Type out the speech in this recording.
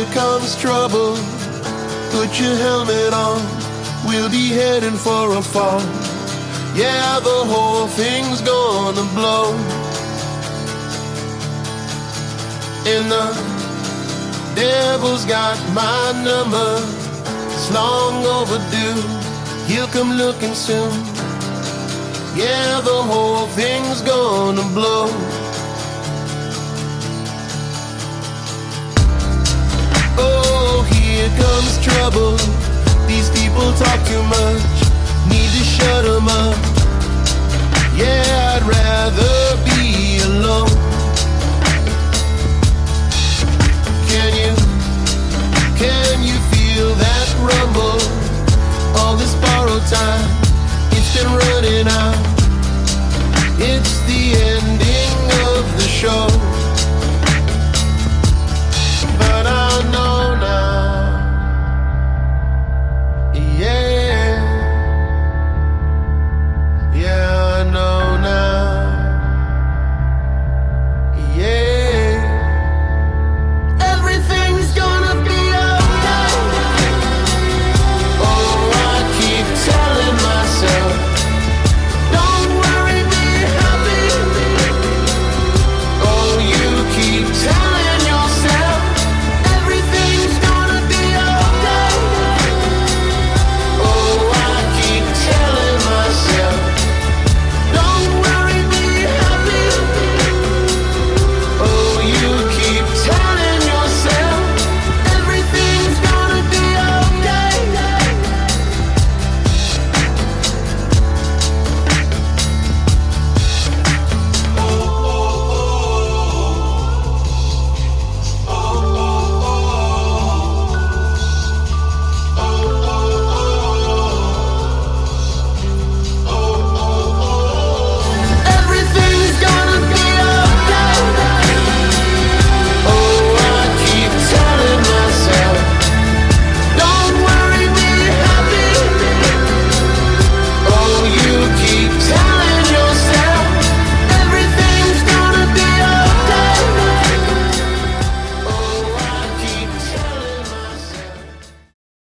here comes trouble. Put your helmet on, we'll be heading for a fall. Yeah, the whole thing's gonna blow. And the devil's got my number. It's long overdue, he'll come looking soon. Yeah, the whole thing's gonna blow. Oh, here comes trouble. These people talk too much, need to shut them up.